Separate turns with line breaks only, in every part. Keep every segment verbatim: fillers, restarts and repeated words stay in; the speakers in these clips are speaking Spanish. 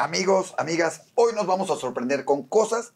Amigos, amigas, hoy nos vamos a sorprender con cosas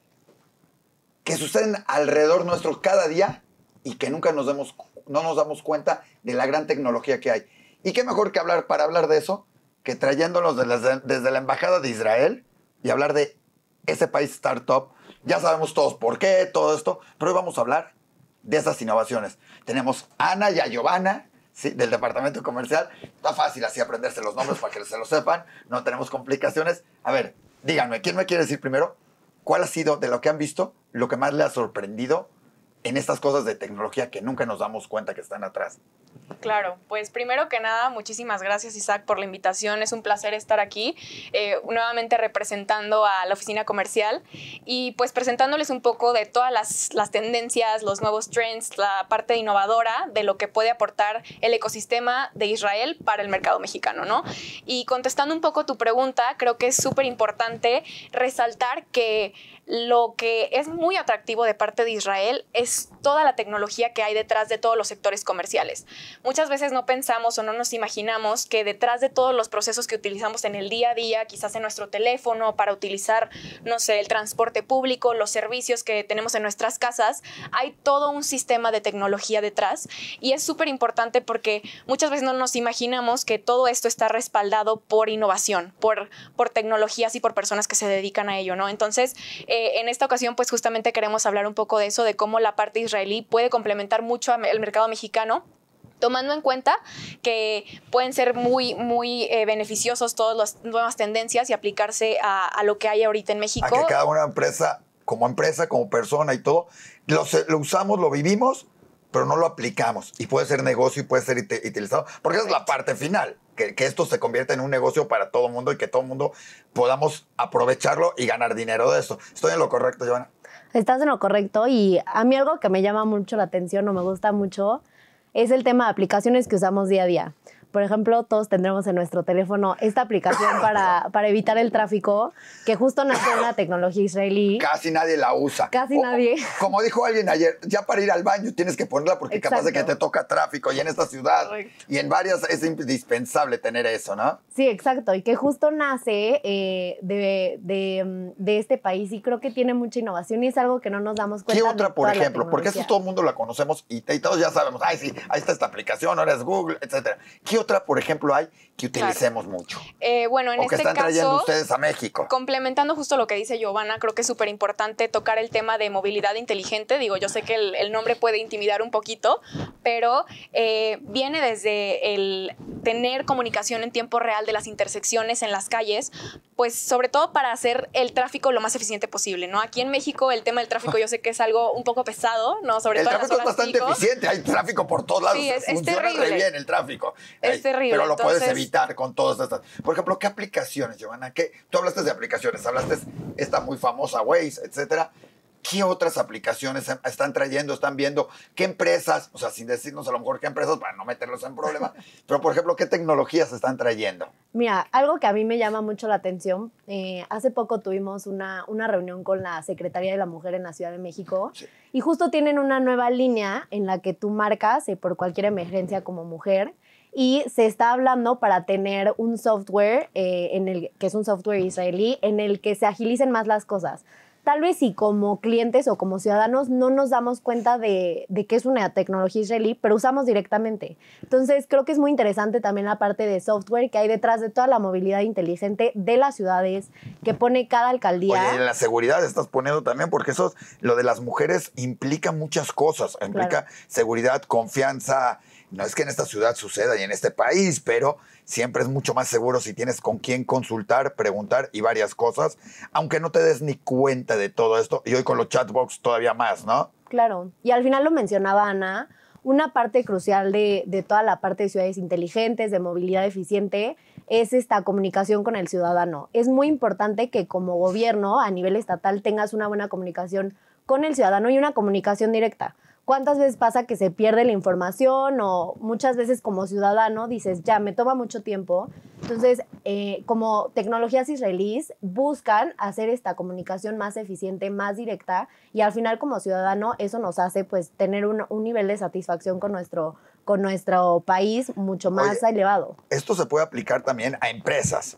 que suceden alrededor nuestro cada día y que nunca nos demos, no nos damos cuenta de la gran tecnología que hay. Y qué mejor que hablar para hablar de eso que trayéndonos de las, desde la Embajada de Israel y hablar de ese país startup. Ya sabemos todos por qué, todo esto, pero hoy vamos a hablar de esas innovaciones. Tenemos a Ana y a Giovanna, sí, del departamento comercial. Está fácil así aprenderse los nombres para que se lo sepan. No tenemos complicaciones. A ver, díganme, ¿quién me quiere decir primero cuál ha sido, de lo que han visto, lo que más le ha sorprendido en estas cosas de tecnología que nunca nos damos cuenta que están atrás?
Claro, pues primero que nada, muchísimas gracias, Isaac, por la invitación. Es un placer estar aquí, eh, nuevamente representando a la oficina comercial y pues presentándoles un poco de todas las, las tendencias, los nuevos trends, la parte innovadora de lo que puede aportar el ecosistema de Israel para el mercado mexicano, ¿no? Y contestando un poco tu pregunta, creo que es súper importante resaltar que lo que es muy atractivo de parte de Israel es toda la tecnología que hay detrás de todos los sectores comerciales. Muchas veces no pensamos o no nos imaginamos que detrás de todos los procesos que utilizamos en el día a día, quizás en nuestro teléfono, para utilizar, no sé, el transporte público, los servicios que tenemos en nuestras casas, hay todo un sistema de tecnología detrás. Y es súper importante porque muchas veces no nos imaginamos que todo esto está respaldado por innovación, por, por tecnologías y por personas que se dedican a ello, ¿no? Entonces, eh, en esta ocasión, pues justamente queremos hablar un poco de eso, de cómo la parte israelí puede complementar mucho al mercado mexicano, tomando en cuenta que pueden ser muy, muy eh, beneficiosos todas las nuevas tendencias y aplicarse a, a lo que hay ahorita en México.
A que cada una empresa, como empresa, como persona y todo, lo, lo usamos, lo vivimos, pero no lo aplicamos. Y puede ser negocio y puede ser utilizado, porque esa es la parte final, que, que esto se convierta en un negocio para todo el mundo y que todo el mundo podamos aprovecharlo y ganar dinero de esto. ¿Estoy en lo correcto, Giovanna?
Estás en lo correcto, y a mí algo que me llama mucho la atención o me gusta mucho es el tema de aplicaciones que usamos día a día. Por ejemplo, todos tendremos en nuestro teléfono esta aplicación para, para evitar el tráfico, que justo nace de una tecnología israelí.
Casi nadie la usa.
Casi
o,
nadie.
Como dijo alguien ayer, ya para ir al baño tienes que ponerla porque
Exacto.
capaz de que te toca tráfico, y en esta ciudad
Correcto.
y en varias es indispensable tener eso, ¿no?
Sí, exacto, y que justo nace eh, de, de, de este país, y creo que tiene mucha innovación y es algo que no nos damos cuenta.
¿Qué otra,
de
por
toda la
ejemplo? Porque eso
tecnología.
todo el mundo la conocemos y, y todos ya sabemos, ay, sí, ahí está esta aplicación, ahora es Google, etcétera. ¿Qué otra, por ejemplo, hay que utilicemos
Claro.
mucho?
Eh, bueno, en
o que
este
están
caso,
trayendo ustedes a México.
Complementando justo lo que dice Giovanna, creo que es súper importante tocar el tema de movilidad inteligente. Digo, yo sé que el, el nombre puede intimidar un poquito, pero eh, viene desde el tener comunicación en tiempo real de las intersecciones en las calles, pues sobre todo para hacer el tráfico lo más eficiente posible, ¿no? Aquí en México el tema del tráfico yo sé que es algo un poco pesado, ¿no? Sobre
El
todo en las
tráfico es
horas
bastante
pico.
eficiente, hay tráfico por todos lados,
Sí, es- es
funciona
terrible.
re bien el tráfico.
Es
Ay,
terrible,
Pero lo puedes
entonces-
evitar con todas estas. Por ejemplo, ¿qué aplicaciones, Giovanna? ¿Qué? Tú hablaste de aplicaciones, hablaste de esta muy famosa Waze, etcétera. ¿Qué otras aplicaciones están trayendo, están viendo? ¿Qué empresas? O sea, sin decirnos a lo mejor qué empresas para no meterlos en problemas, pero por ejemplo, ¿qué tecnologías están trayendo?
Mira, algo que a mí me llama mucho la atención, eh, hace poco tuvimos una, una reunión con la Secretaría de la Mujer en la Ciudad de México,
Sí.
y justo tienen una nueva línea en la que tú marcas eh, por cualquier emergencia como mujer, y se está hablando para tener un software, eh, en el, que es un software israelí, en el que se agilicen más las cosas. Tal vez si como clientes o como ciudadanos no nos damos cuenta de, de que es una tecnología israelí, pero usamos directamente. Entonces, creo que es muy interesante también la parte de software que hay detrás de toda la movilidad inteligente de las ciudades que pone cada alcaldía.
Oye, en la seguridad estás poniendo también, porque eso, lo de las mujeres implica muchas cosas. Implica
Claro.
seguridad, confianza. No es que en esta ciudad suceda y en este país, pero siempre es mucho más seguro si tienes con quién consultar, preguntar y varias cosas, aunque no te des ni cuenta de todo esto. Y hoy con los chatbots todavía más, ¿no?
Claro, y al final lo mencionaba Ana, una parte crucial de, de toda la parte de ciudades inteligentes, de movilidad eficiente, es esta comunicación con el ciudadano. Es muy importante que como gobierno a nivel estatal tengas una buena comunicación con el ciudadano y una comunicación directa. ¿Cuántas veces pasa que se pierde la información? O muchas veces como ciudadano dices, ya, me toma mucho tiempo. Entonces, eh, como tecnologías israelíes buscan hacer esta comunicación más eficiente, más directa, y al final como ciudadano eso nos hace pues tener un, un nivel de satisfacción con nuestro, con nuestro país mucho más
Oye,
elevado.
Esto se puede aplicar también a empresas.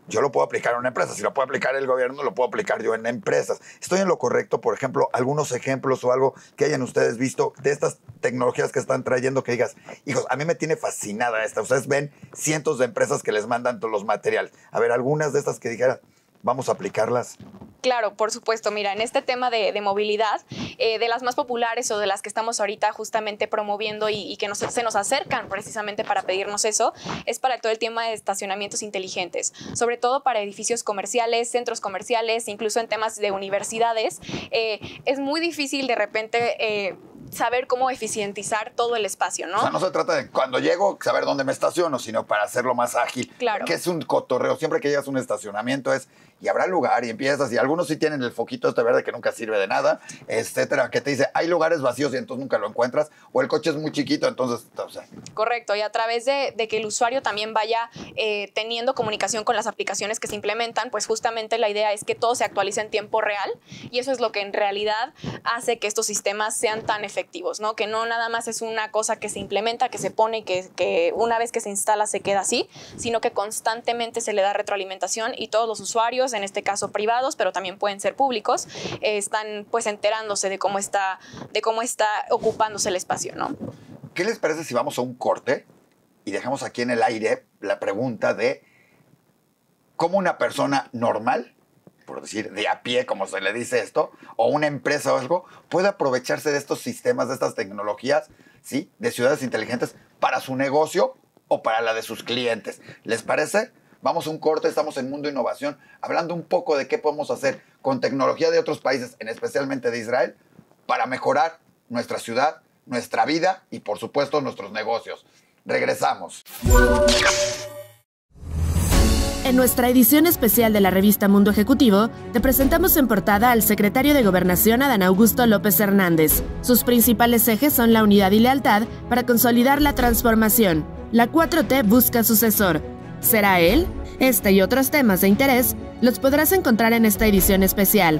yo lo puedo aplicar en una empresa. Si lo puede aplicar el gobierno, lo puedo aplicar yo en empresas. ¿Estoy en lo correcto? Por ejemplo, algunos ejemplos o algo que hayan ustedes visto de estas tecnologías que están trayendo que digas, hijos, a mí me tiene fascinada esta. Ustedes ven cientos de empresas que les mandan todos los materiales. A ver, algunas de estas que dijeran, vamos a aplicarlas.
Claro, por supuesto. Mira, en este tema de, de movilidad, eh, de las más populares o de las que estamos ahorita justamente promoviendo y, y que nos, se nos acercan precisamente para pedirnos eso, es para todo el tema de estacionamientos inteligentes, sobre todo para edificios comerciales, centros comerciales, incluso en temas de universidades. Eh, es muy difícil de repente eh, saber cómo eficientizar todo el espacio, ¿no?
O sea, no se trata de cuando llego saber dónde me estaciono, sino para hacerlo más ágil.
Claro.
Que es un cotorreo. Siempre que llegas a un estacionamiento es, y habrá lugar, y empiezas, y algunos sí tienen el foquito este verde que nunca sirve de nada, etcétera, que te dice, hay lugares vacíos y entonces nunca lo encuentras, o el coche es muy chiquito, entonces, o sea.
Correcto, y a través de, de que el usuario también vaya eh, teniendo comunicación con las aplicaciones que se implementan, pues justamente la idea es que todo se actualice en tiempo real, y eso es lo que en realidad hace que estos sistemas sean tan efectivos, ¿no? Que no nada más es una cosa que se implementa, que se pone y que, que una vez que se instala se queda así, sino que constantemente se le da retroalimentación y todos los usuarios, en este caso privados, pero también pueden ser públicos, eh, están pues enterándose de cómo está, de cómo está ocupándose el espacio, ¿no?
¿Qué les parece si vamos a un corte y dejamos aquí en el aire la pregunta de cómo una persona normal, por decir de a pie, como se le dice esto, o una empresa o algo, puede aprovecharse de estos sistemas, de estas tecnologías, ¿sí? De ciudades inteligentes para su negocio o para la de sus clientes? ¿Les parece? Vamos a un corte, estamos en Mundo Innovación, hablando un poco de qué podemos hacer con tecnología de otros países, en especialmente de Israel, para mejorar nuestra ciudad, nuestra vida y, por supuesto, nuestros negocios. Regresamos.
En nuestra edición especial de la revista Mundo Ejecutivo, te presentamos en portada al secretario de Gobernación, Adán Augusto López Hernández. Sus principales ejes son la unidad y lealtad para consolidar la transformación. La cuatro T busca sucesor. ¿Será él? Este y otros temas de interés los podrás encontrar en esta edición especial.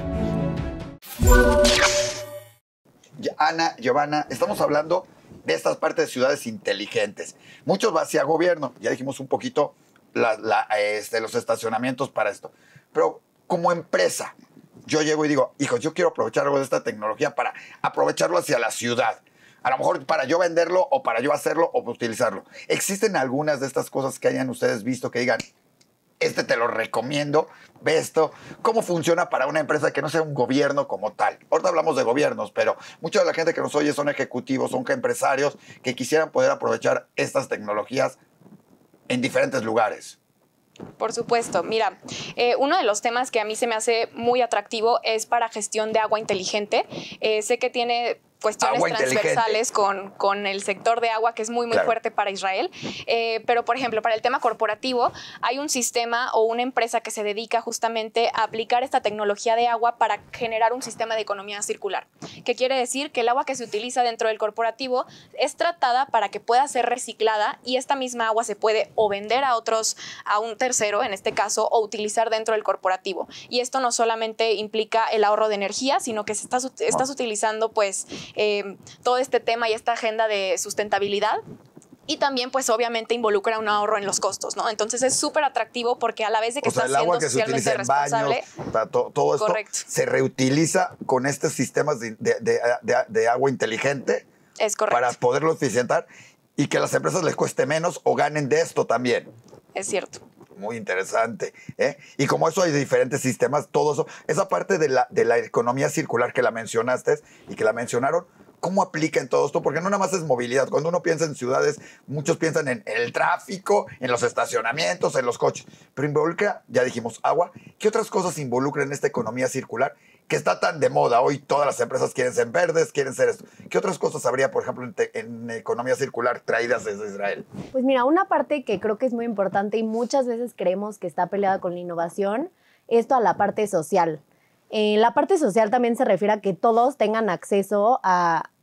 Ana, Giovanna, estamos hablando de estas partes de ciudades inteligentes. Muchos va hacia gobierno, ya dijimos un poquito la, la, este, los estacionamientos para esto. Pero como empresa, yo llego y digo, hijos, yo quiero aprovechar algo de esta tecnología para aprovecharlo hacia la ciudad. A lo mejor para yo venderlo o para yo hacerlo o utilizarlo. ¿Existen algunas de estas cosas que hayan ustedes visto que digan, este te lo recomiendo, ve esto? ¿Cómo funciona para una empresa que no sea un gobierno como tal? Ahorita hablamos de gobiernos, pero mucha de la gente que nos oye son ejecutivos, son empresarios que quisieran poder aprovechar estas tecnologías en diferentes lugares.
Por supuesto. Mira, eh, uno de los temas que a mí se me hace muy atractivo es para gestión de agua inteligente. Eh, sé que tiene cuestiones
Agua
transversales con, con el sector de agua, que es muy, muy
Claro.
fuerte para Israel. Eh, pero, por ejemplo, para el tema corporativo, hay un sistema o una empresa que se dedica justamente a aplicar esta tecnología de agua para generar un sistema de economía circular. ¿Qué quiere decir? Que el agua que se utiliza dentro del corporativo es tratada para que pueda ser reciclada y esta misma agua se puede o vender a otros, a un tercero, en este caso, o utilizar dentro del corporativo. Y esto no solamente implica el ahorro de energía, sino que se estás, estás utilizando, pues, Eh, todo este tema y esta agenda de sustentabilidad. Y también, pues, obviamente involucra un ahorro en los costos, ¿no? Entonces es súper atractivo porque a la vez de que
O sea,
está
el agua
siendo
que se utiliza
socialmente
en baños,
responsable.
o sea, to- todo esto
Correcto.
se reutiliza con estos sistemas de, de- de- de- de agua inteligente
Es correcto.
para poderlo eficientar y que a las empresas les cueste menos o ganen de esto también.
Es cierto.
Muy interesante, ¿eh? Y como eso hay diferentes sistemas, todo eso, esa parte de la, de la economía circular que la mencionaste y que la mencionaron, ¿cómo aplica en todo esto? Porque no nada más es movilidad. Cuando uno piensa en ciudades, muchos piensan en el tráfico, en los estacionamientos, en los coches. Pero involucra, ya dijimos, agua. ¿Qué otras cosas involucran esta economía circular que está tan de moda? Hoy todas las empresas quieren ser verdes, quieren ser esto. ¿Qué otras cosas habría, por ejemplo, en, te- en economía circular traídas desde Israel?
Pues mira, una parte que creo que es muy importante y muchas veces creemos que está peleada con la innovación es toda la parte social. Eh, la parte social también se refiere a que todos tengan acceso a,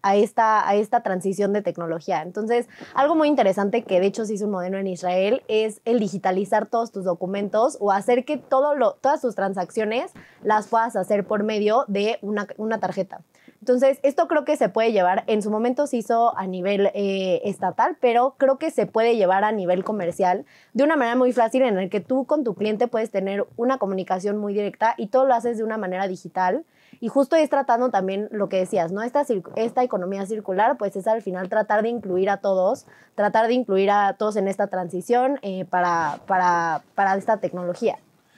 a esta, a esta transición de tecnología. Entonces, algo muy interesante que de hecho se hizo un modelo en Israel es el digitalizar todos tus documentos o hacer que todo lo, todas tus transacciones las puedas hacer por medio de una, una tarjeta. Entonces, esto creo que se puede llevar, en su momento se hizo a nivel eh, estatal, pero creo que se puede llevar a nivel comercial de una manera muy fácil en el que tú con tu cliente puedes tener una comunicación muy directa y todo lo haces de una manera digital. Y justo es tratando también lo que decías, ¿no? Esta, esta economía circular, pues es al final tratar de incluir a todos, tratar de incluir a todos en esta transición eh, para, para, para esta tecnología.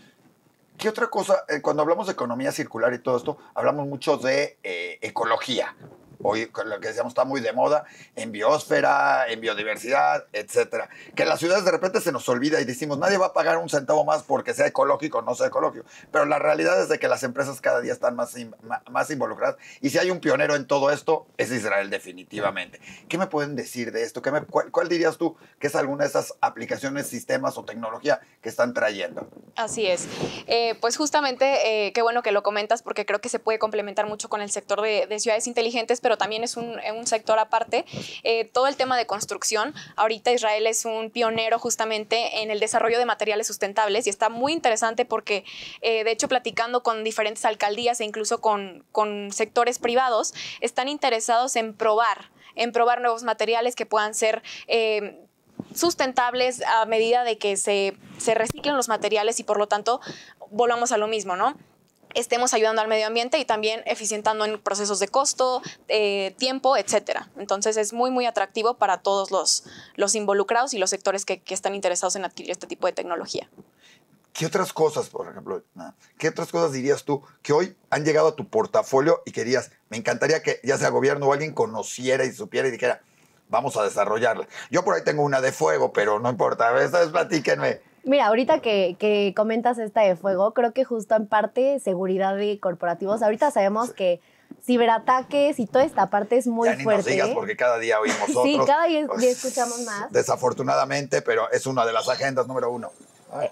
¿Qué otra cosa? Eh, cuando hablamos de economía circular y todo esto, hablamos mucho de eh, ecología. Hoy lo que decíamos está muy de moda en biosfera, en biodiversidad, etcétera. Que en las ciudades de repente se nos olvida y decimos, nadie va a pagar un centavo más porque sea ecológico o no sea ecológico. Pero la realidad es de que las empresas cada día están más, más involucradas. Y si hay un pionero en todo esto, es Israel definitivamente. ¿Qué me pueden decir de esto? ¿Qué me, cuál, ¿Cuál dirías tú que es alguna de esas aplicaciones, sistemas o tecnología que están trayendo?
Así es. Eh, pues justamente, eh, qué bueno que lo comentas porque creo que se puede complementar mucho con el sector de, de ciudades inteligentes, pero también es un, un sector aparte. Eh, todo el tema de construcción, ahorita Israel es un pionero justamente en el desarrollo de materiales sustentables y está muy interesante porque, eh, de hecho, platicando con diferentes alcaldías e incluso con, con sectores privados, están interesados en probar, en probar nuevos materiales que puedan ser Eh, sustentables a medida de que se, se reciclen los materiales y por lo tanto volvamos a lo mismo, ¿no? Estemos ayudando al medio ambiente y también eficientando en procesos de costo, eh, tiempo, etcétera. Entonces es muy, muy atractivo para todos los, los involucrados y los sectores que, que están interesados en adquirir este tipo de tecnología.
¿Qué otras cosas, por ejemplo, qué otras cosas dirías tú que hoy han llegado a tu portafolio y querías, me encantaría que ya sea gobierno o alguien conociera y supiera y dijera, vamos a desarrollarla? Yo por ahí tengo una de fuego, pero no importa, esta vez platíquenme.
Mira, ahorita que, que comentas esta de fuego, creo que justo en parte seguridad de corporativos. Ahorita sabemos sí. que ciberataques y toda esta parte es muy
ya ni
fuerte.
Nos digas porque cada día oímos otros.
Sí, cada día, día escuchamos más.
Desafortunadamente, pero es una de las agendas número uno. Ay.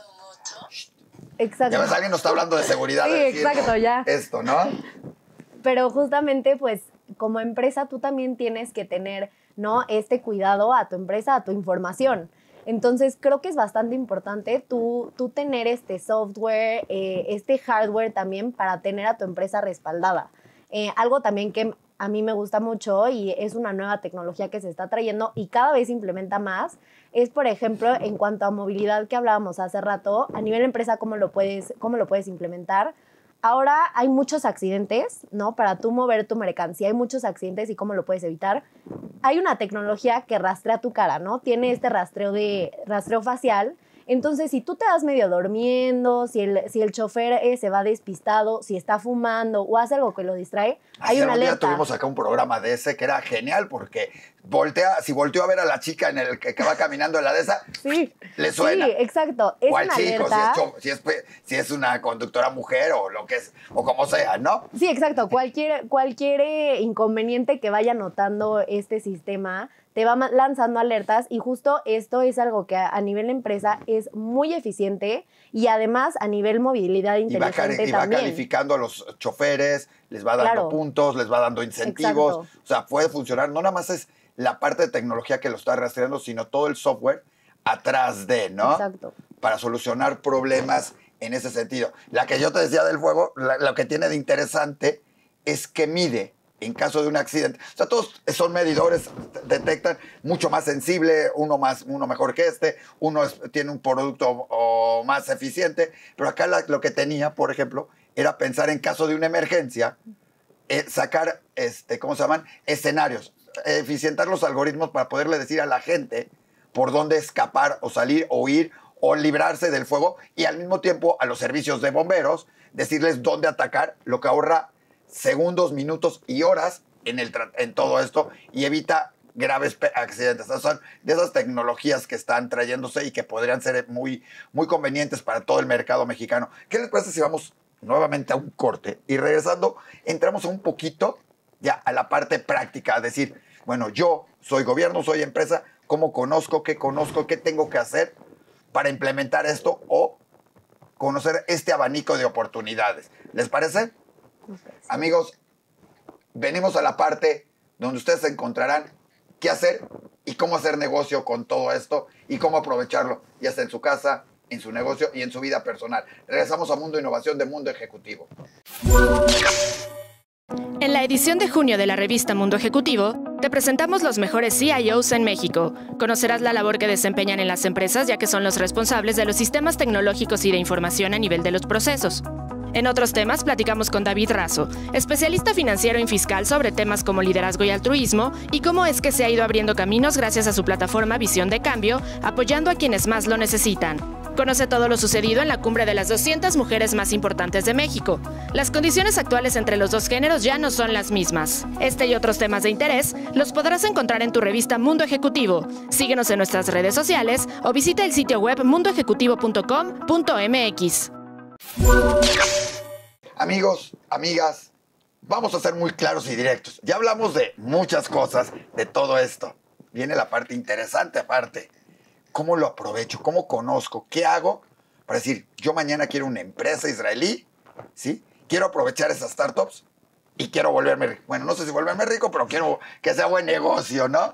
Exacto.
Ya ves, alguien nos está hablando de seguridad.
Sí,
de
exacto, ya.
Esto, ¿no?
Pero justamente, pues, como empresa, tú también tienes que tener, ¿no? Este cuidado a tu empresa, a tu información. Entonces, creo que es bastante importante tú, tú tener este software, eh, este hardware también para tener a tu empresa respaldada. Eh, algo también que a mí me gusta mucho y es una nueva tecnología que se está trayendo y cada vez se implementa más, es, por ejemplo, en cuanto a movilidad que hablábamos hace rato, a nivel empresa, ¿cómo lo puedes, cómo lo puedes implementar? Ahora hay muchos accidentes, ¿no? Para tú mover tu mercancía hay muchos accidentes y cómo lo puedes evitar. Hay una tecnología que rastrea tu cara, ¿no? Tiene este rastreo, de, rastreo facial. Entonces, si tú te vas medio durmiendo, si el, si el chofer eh, se va despistado, si está fumando o hace algo que lo distrae, hay una alerta.
Día tuvimos acá un programa de ese que era genial porque voltea, si volteó a ver a la chica en el que, que va caminando en la de esa,
sí,
le suena.
Sí, exacto. Es
o al
una
chico,
alerta.
si es, si, es, si es una conductora mujer o lo que es, o como sea, ¿no?
Sí, exacto. Cualquier, cualquier eh, inconveniente que vaya notando este sistema te va lanzando alertas y justo esto es algo que a, a nivel empresa es muy eficiente y además a nivel movilidad inteligente
y va, y va
también.
calificando a los choferes, les va dando
claro.
puntos, les va dando incentivos.
Exacto.
O sea, puede funcionar. No nada más es la parte de tecnología que lo está rastreando, sino todo el software atrás de, ¿no?
Exacto.
Para solucionar problemas en ese sentido. La que yo te decía del fuego, la, lo que tiene de interesante es que mide en caso de un accidente. O sea, todos son medidores, detectan mucho más sensible, uno, más, uno mejor que este, uno es, tiene un producto o, más eficiente, pero acá la, lo que tenía, por ejemplo, era pensar en caso de una emergencia, eh, sacar, este, ¿cómo se llaman? Escenarios, eficientar los algoritmos para poderle decir a la gente por dónde escapar o salir o huir o librarse del fuego y al mismo tiempo a los servicios de bomberos decirles dónde atacar, lo que ahorra segundos, minutos y horas en, el en todo esto y evita graves accidentes. Esas son de esas tecnologías que están trayéndose y que podrían ser muy, muy convenientes para todo el mercado mexicano. ¿Qué les parece si vamos nuevamente a un corte? Y regresando, entramos un poquito ya a la parte práctica, a decir, bueno, yo soy gobierno, soy empresa, ¿cómo conozco, qué conozco, qué tengo que hacer para implementar esto o conocer este abanico de oportunidades? ¿Les parece? Amigos, venimos a la parte donde ustedes encontrarán qué hacer y cómo hacer negocio con todo esto y cómo aprovecharlo, ya sea en su casa, en su negocio y en su vida personal. Regresamos a Mundo Innovación de Mundo Ejecutivo.
En la edición de junio de la revista Mundo Ejecutivo, te presentamos los mejores C I Os en México. Conocerás la labor que desempeñan en las empresas, ya que son los responsables de los sistemas tecnológicos y de información a nivel de los procesos. En otros temas, platicamos con David Razo, especialista financiero y fiscal, sobre temas como liderazgo y altruismo y cómo es que se ha ido abriendo caminos gracias a su plataforma Visión de Cambio, apoyando a quienes más lo necesitan. Conoce todo lo sucedido en la cumbre de las doscientas mujeres más importantes de México. Las condiciones actuales entre los dos géneros ya no son las mismas. Este y otros temas de interés los podrás encontrar en tu revista Mundo Ejecutivo. Síguenos en nuestras redes sociales o visita el sitio web mundo ejecutivo punto com punto m x.
Amigos, amigas, vamos a ser muy claros y directos. Ya hablamos de muchas cosas, de todo esto. Viene la parte interesante aparte. ¿Cómo lo aprovecho? ¿Cómo conozco? ¿Qué hago para decir, yo mañana quiero una empresa israelí, ¿sí? Quiero aprovechar esas startups y quiero volverme rico. Bueno, no sé si volverme rico, pero quiero que sea buen negocio, ¿no?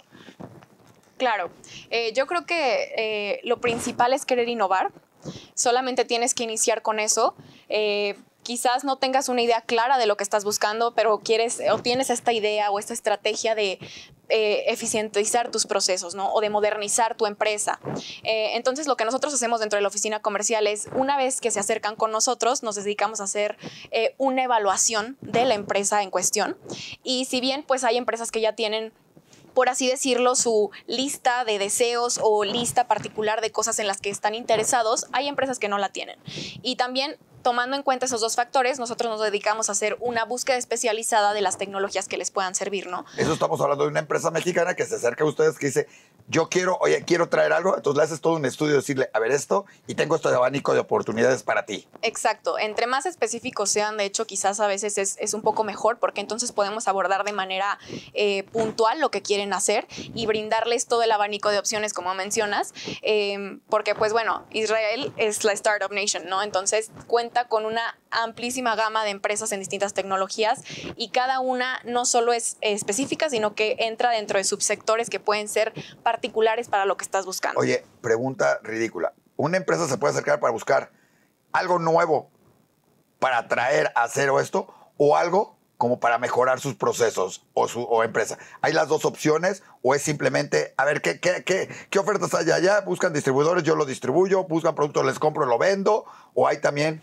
Claro. Eh, yo creo que eh, lo principal es querer innovar. Solamente tienes que iniciar con eso. Eh, Quizás no tengas una idea clara de lo que estás buscando, pero quieres o tienes esta idea o esta estrategia de eh, eficientizar tus procesos, ¿no? O de modernizar tu empresa. Eh, entonces, lo que nosotros hacemos dentro de la oficina comercial es, una vez que se acercan con nosotros, nos dedicamos a hacer eh, una evaluación de la empresa en cuestión. Y si bien pues hay empresas que ya tienen, por así decirlo, su lista de deseos o lista particular de cosas en las que están interesados, hay empresas que no la tienen. Y también, tomando en cuenta esos dos factores, nosotros nos dedicamos a hacer una búsqueda especializada de las tecnologías que les puedan servir, ¿no?
Eso estamos hablando de una empresa mexicana que se acerca a ustedes, que dice, yo quiero, oye, quiero traer algo, entonces le haces todo un estudio, decirle, a ver esto, y tengo este abanico de oportunidades para ti.
Exacto. Entre más específicos sean, de hecho, quizás a veces es, es un poco mejor, porque entonces podemos abordar de manera eh, puntual lo que quieren hacer y brindarles todo el abanico de opciones, como mencionas, eh, porque, pues bueno, Israel es la Startup Nation, ¿no? Entonces, cuenta con una amplísima gama de empresas en distintas tecnologías y cada una no solo es específica, sino que entra dentro de subsectores que pueden ser particulares para lo que estás buscando.
Oye, pregunta ridícula. ¿Una empresa se puede acercar para buscar algo nuevo para atraer a hacer esto o algo como para mejorar sus procesos o su o empresa? ¿Hay las dos opciones o es simplemente, a ver, ¿qué, qué, qué, qué ofertas hay allá? ¿Buscan distribuidores? Yo lo distribuyo. ¿Buscan productos? Les compro, lo vendo. ¿O hay también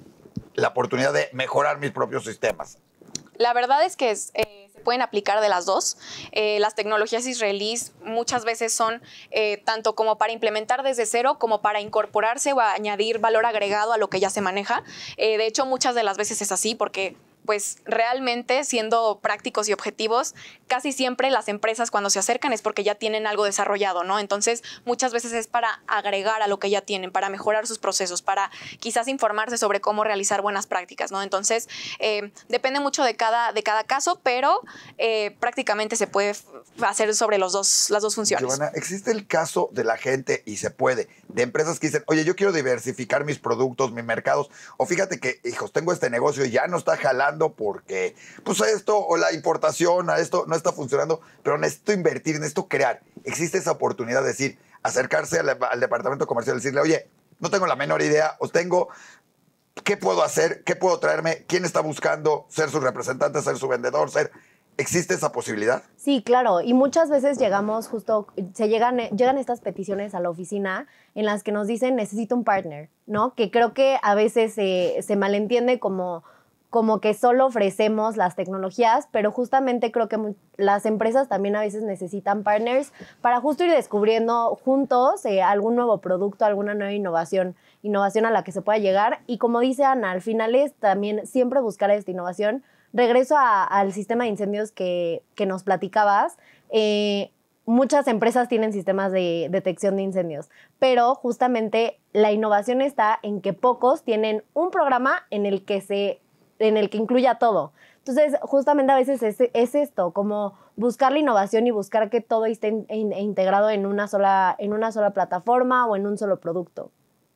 la oportunidad de mejorar mis propios sistemas?
La verdad es que es, eh, se pueden aplicar de las dos. Eh, las tecnologías israelíes muchas veces son eh, tanto como para implementar desde cero como para incorporarse o añadir valor agregado a lo que ya se maneja. Eh, de hecho, muchas de las veces es así porque, pues realmente, siendo prácticos y objetivos, casi siempre las empresas cuando se acercan es porque ya tienen algo desarrollado, ¿no? Entonces, muchas veces es para agregar a lo que ya tienen, para mejorar sus procesos, para quizás informarse sobre cómo realizar buenas prácticas, ¿no? Entonces, eh, depende mucho de cada, de cada caso, pero eh, prácticamente se puede hacer sobre los dos, las dos funciones.
Giovanna, ¿existe el caso de la gente, y se puede, de empresas que dicen, oye, yo quiero diversificar mis productos, mis mercados, o fíjate que, hijos, tengo este negocio y ya no está jalando porque pues esto o la importación a esto no está funcionando, pero necesito invertir, necesito crear? ¿Existe esa oportunidad de decir, acercarse al, al departamento comercial y decirle, oye, no tengo la menor idea, os tengo, ¿qué puedo hacer? ¿Qué puedo traerme? ¿Quién está buscando ser su representante, ser su vendedor, ser? ¿Existe esa posibilidad?
Sí, claro. Y muchas veces llegamos justo, se llegan, llegan estas peticiones a la oficina en las que nos dicen, necesito un partner, ¿no? Que creo que a veces se, se malentiende como como que solo ofrecemos las tecnologías, pero justamente creo que las empresas también a veces necesitan partners para justo ir descubriendo juntos eh, algún nuevo producto, alguna nueva innovación, innovación a la que se pueda llegar. Y como dice Ana, al final es también siempre buscar esta innovación. Regreso a, al sistema de incendios que, que nos platicabas. Eh, muchas empresas tienen sistemas de detección de incendios, pero justamente la innovación está en que pocos tienen un programa en el que se en el que incluya todo. Entonces, justamente a veces es, es esto, como buscar la innovación y buscar que todo esté in, in, integrado en una, sola, en una sola plataforma o en un solo producto.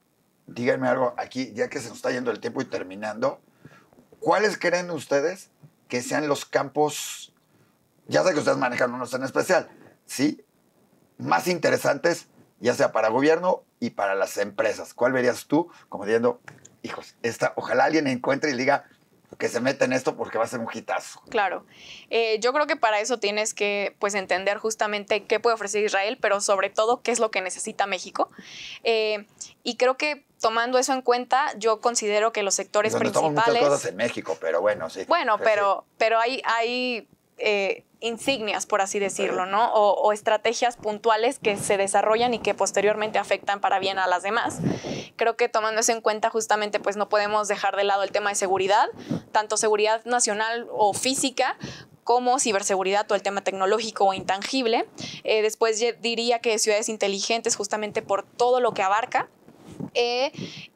Díganme algo aquí, ya que se nos está yendo el tiempo y terminando, ¿cuáles creen ustedes que sean los campos ya sé que ustedes manejan unos en especial, ¿sí? Más interesantes, ya sea para gobierno y para las empresas. ¿Cuál verías tú como diciendo, hijos, esta, ojalá alguien encuentre y diga que se meta en esto porque va a ser un hitazo?
Claro. Eh, yo creo que para eso tienes que pues, entender justamente qué puede ofrecer Israel, pero sobre todo qué es lo que necesita México. Eh, y creo que tomando eso en cuenta, yo considero que los sectores
Donde
principales...
estamos muchas cosas en México, pero bueno, sí.
Bueno,
Pues,
pero, pero hay... hay eh, insignias, por así decirlo, ¿no? O, o estrategias puntuales que se desarrollan y que posteriormente afectan para bien a las demás. Creo que tomando eso en cuenta, justamente, pues no podemos dejar de lado el tema de seguridad, tanto seguridad nacional o física, como ciberseguridad o el tema tecnológico o intangible. Eh, después diría que ciudades inteligentes, justamente por todo lo que abarca. Eh,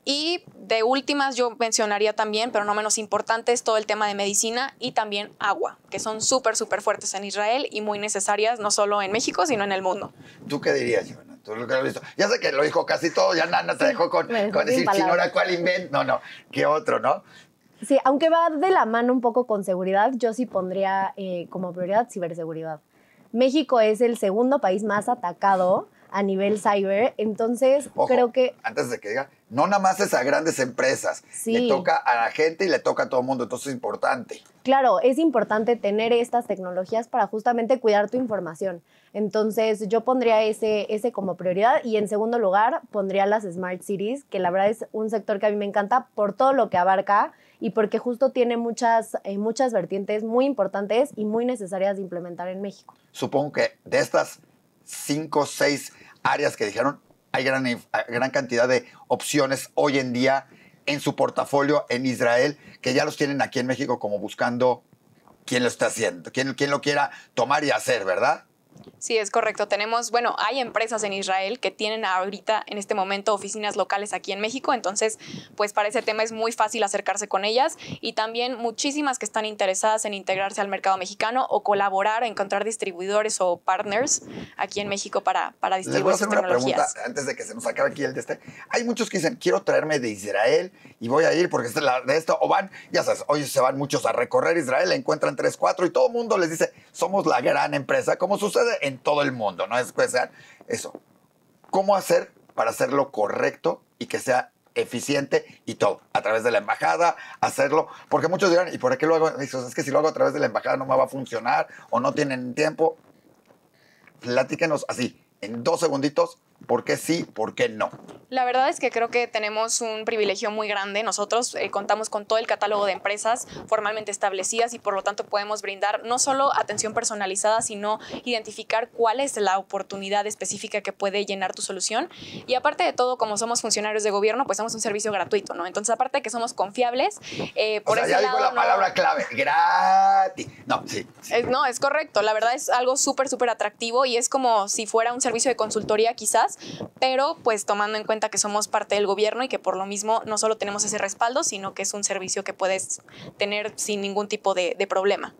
y de últimas yo mencionaría también, pero no menos importante, es todo el tema de medicina y también agua, que son súper, súper fuertes en Israel y muy necesarias, no solo en México, sino en el mundo.
¿Tú qué dirías, Giovanna? ¿Tú lo que has visto? Ya sé que lo dijo casi todo, ya Nana te sí, dejó con, con decir, señora, ¿cuál invento? No, no, ¿qué otro, no?
Sí, aunque va de la mano un poco con seguridad, yo sí pondría eh, como prioridad ciberseguridad. México es el segundo país más atacado a nivel cyber, entonces
Ojo,
creo que...
antes de que diga, no nada más es a grandes empresas,
sí.
Le toca a la gente y le toca a todo el mundo, entonces es importante.
Claro, es importante tener estas tecnologías para justamente cuidar tu información. Entonces yo pondría ese, ese como prioridad y en segundo lugar pondría las Smart Cities, que la verdad es un sector que a mí me encanta por todo lo que abarca y porque justo tiene muchas, eh, muchas vertientes muy importantes y muy necesarias de implementar en México.
Supongo que de estas cinco o seis áreas que dijeron, hay gran, gran cantidad de opciones hoy en día en su portafolio en Israel, que ya los tienen aquí en México como buscando quién lo está haciendo, quién, quién lo quiera tomar y hacer, ¿verdad?
Sí, es correcto. Tenemos, bueno, hay empresas en Israel que tienen ahorita, en este momento, oficinas locales aquí en México. Entonces, pues para ese tema es muy fácil acercarse con ellas. Y también muchísimas que están interesadas en integrarse al mercado mexicano o colaborar, encontrar distribuidores o partners aquí en México para, para distribuir sus tecnologías. Les voy a hacer una pregunta
antes de que se nos acabe aquí el de este. Hay muchos que dicen, quiero traerme de Israel y voy a ir porque esta es la de esto. O van, ya sabes, hoy se van muchos a recorrer Israel, encuentran tres, cuatro y todo el mundo les dice, somos la gran empresa, como sucede en todo el mundo, ¿no? Es pues, eso. ¿Cómo hacer para hacerlo correcto y que sea eficiente y todo? A través de la embajada, hacerlo. Porque muchos dirán, ¿y por qué lo hago? Es que si lo hago a través de la embajada no me va a funcionar o no tienen tiempo. Platíquenos así, en dos segunditos, ¿por qué sí, por qué no?
La verdad es que creo que tenemos un privilegio muy grande. Nosotros eh, contamos con todo el catálogo de empresas formalmente establecidas y por lo tanto podemos brindar no solo atención personalizada, sino identificar cuál es la oportunidad específica que puede llenar tu solución. Y aparte de todo, como somos funcionarios de gobierno, pues somos un servicio gratuito, ¿no? Entonces, aparte de que somos confiables, eh, por
o sea,
ese
ya
lado...
digo la
no,
palabra clave, gratis. No, sí. sí.
Es, no, es correcto. La verdad es algo súper, súper atractivo y es como si fuera un servicio de consultoría quizás, pero pues tomando en cuenta que somos parte del gobierno y que por lo mismo no solo tenemos ese respaldo, sino que es un servicio que puedes tener sin ningún tipo de, de problema.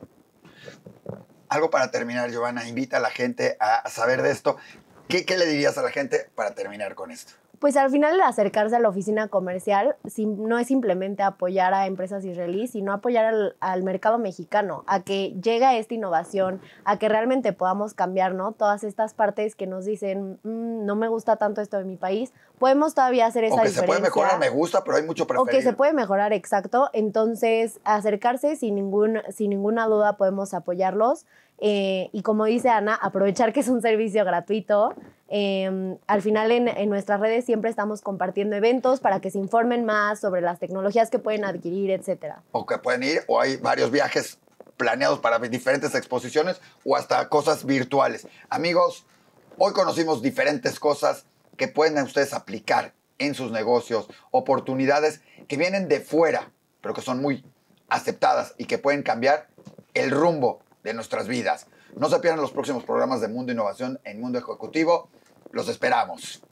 Algo para terminar, Giovanna, invita a la gente a saber de esto. ¿Qué, qué le dirías a la gente para terminar con esto?
Pues al final el acercarse a la oficina comercial no es simplemente apoyar a empresas israelíes, sino apoyar al, al mercado mexicano, a que llegue esta innovación, a que realmente podamos cambiar, ¿no? Todas estas partes que nos dicen, mmm, no me gusta tanto esto de mi país, podemos todavía hacer esa diferencia.
O que se puede mejorar, me gusta, pero hay mucho preferido.
O que se puede mejorar, exacto. Entonces, acercarse sin, ningún, sin ninguna duda podemos apoyarlos. Eh, y como dice Ana, aprovechar que es un servicio gratuito. Eh, al final en, en nuestras redes siempre estamos compartiendo eventos para que se informen más sobre las tecnologías que pueden adquirir, etcétera.
O que pueden ir, o hay varios viajes planeados para diferentes exposiciones o hasta cosas virtuales. Amigos, hoy conocimos diferentes cosas que pueden ustedes aplicar en sus negocios, oportunidades que vienen de fuera, pero que son muy aceptadas y que pueden cambiar el rumbo de nuestras vidas. No se pierdan los próximos programas de Mundo Innovación en Mundo Ejecutivo. Los esperamos.